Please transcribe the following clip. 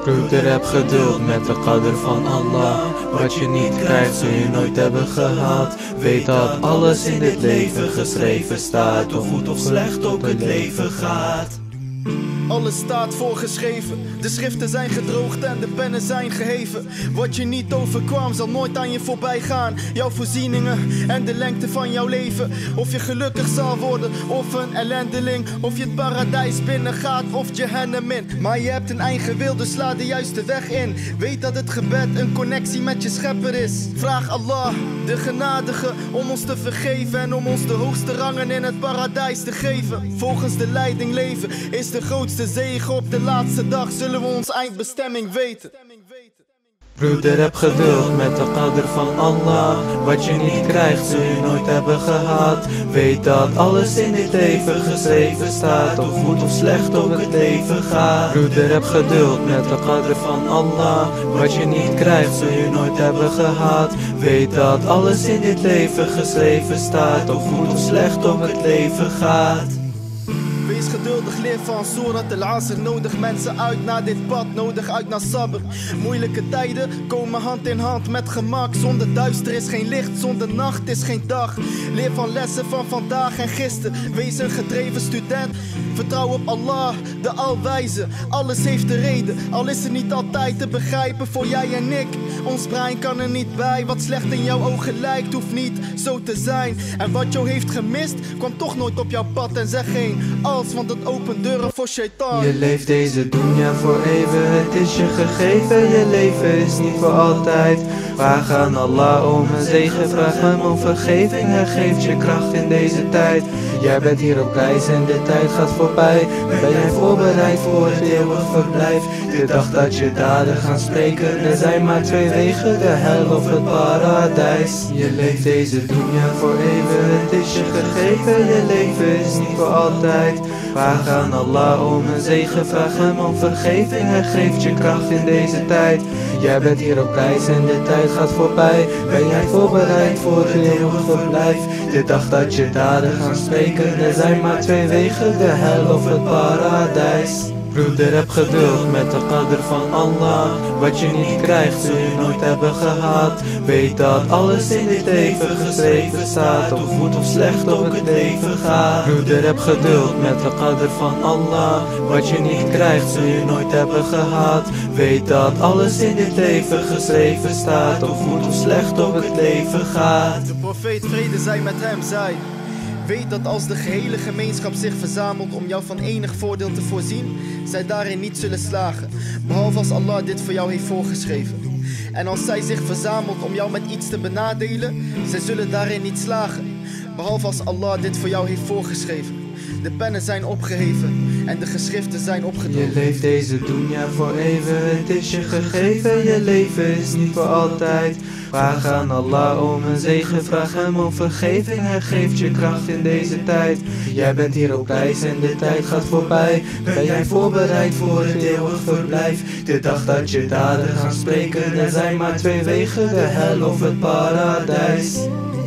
Broeder, heb geduld met de qadr van Allah. Wat je niet krijgt, zul je nooit hebben gehad. Weet dat alles in dit leven geschreven staat. Of goed of slecht ook het leven gaat. Alles staat voorgeschreven, de schriften zijn gedroogd en de pennen zijn geheven. Wat je niet overkwam zal nooit aan je voorbij gaan. Jouw voorzieningen en de lengte van jouw leven. Of je gelukkig zal worden of een ellendeling. Of je het paradijs binnengaat of Jahannam in. Maar je hebt een eigen wil, dus sla de juiste weg in. Weet dat het gebed een connectie met je schepper is. Vraag Allah, de genadige, om ons te vergeven. En om ons de hoogste rangen in het paradijs te geven. Volgens de leiding leven is de grootste zegen. Op de laatste dag zullen we ons eindbestemming weten. Broeder, heb geduld met de qadr van Allah. Wat je niet krijgt, zul je nooit hebben gehad. Weet dat alles in dit leven geschreven staat. Of goed of slecht ook het leven gaat. Broeder, heb geduld met de qadr van Allah. Wat je niet krijgt, zul je nooit hebben gehad. Weet dat alles in dit leven geschreven staat. Of goed of slecht ook het leven gaat. Wees geduldig, leer van Surat al-Asr. Nodig mensen uit naar dit pad, nodig uit naar sabr. Moeilijke tijden komen hand in hand met gemak. Zonder duister is geen licht, zonder nacht is geen dag. Leer van lessen van vandaag en gisteren. Wees een gedreven student. Vertrouw op Allah, de alwijze. Alles heeft een reden, al is het niet altijd te begrijpen voor jij en ik. Ons brein kan er niet bij, wat slecht in jouw ogen lijkt, hoeft niet zo te zijn. En wat jou heeft gemist, kwam toch nooit op jouw pad. En zeg geen als, want dat opent deuren voor shaitan. Je leeft deze dunya voor even, het is je gegeven. Je leven is niet voor altijd. Vraag aan Allah om een zegen, vraag hem om vergeving. Hij geeft je kracht in deze tijd. Jij bent hier op reis en de tijd gaat voorbij. Ben jij voorbereid voor het eeuwig verblijf? De dag dat je daden gaan spreken. Er zijn maar twee wegen, de hel of het paradijs. Je leeft deze dunya voor even, het is je gegeven. Je leven is niet voor altijd. Vraag aan Allah om een zegen, vraag hem om vergeving. Hij geeft je kracht in deze tijd. Jij bent hier op reis en de tijd gaat voorbij. Ben jij voorbereid voor het eeuwig verblijf? De dag dat je daden gaan spreken. Er zijn maar twee wegen, de hel of het paradijs. Broeder, heb geduld met de qadr van Allah. Wat je niet krijgt, zul je nooit hebben gehad. Weet dat alles in dit leven geschreven staat. Of goed of slecht ook het leven gaat. Broeder, heb geduld met de qadr van Allah. Wat je niet krijgt, zul je nooit hebben gehad. Weet dat alles in dit leven geschreven staat. Of goed of slecht ook het leven gaat. De profeet, vrede zij met hem, zei: weet dat als de gehele gemeenschap zich verzamelt om jou van enig voordeel te voorzien, zij daarin niet zullen slagen, behalve als Allah dit voor jou heeft voorgeschreven. En als zij zich verzamelt om jou met iets te benadelen, zij zullen daarin niet slagen, behalve als Allah dit voor jou heeft voorgeschreven. De pennen zijn opgeheven en de geschriften zijn opgedroogd. Je leeft deze dunya voor even, het is je gegeven. Je leven is niet voor altijd. Vraag aan Allah om een zegen, vraag hem om vergeving. Hij geeft je kracht in deze tijd. Jij bent hier op reis en de tijd gaat voorbij. Ben jij voorbereid voor het eeuwig verblijf? De dag dat je daden gaan spreken. Er zijn maar twee wegen, de hel of het paradijs.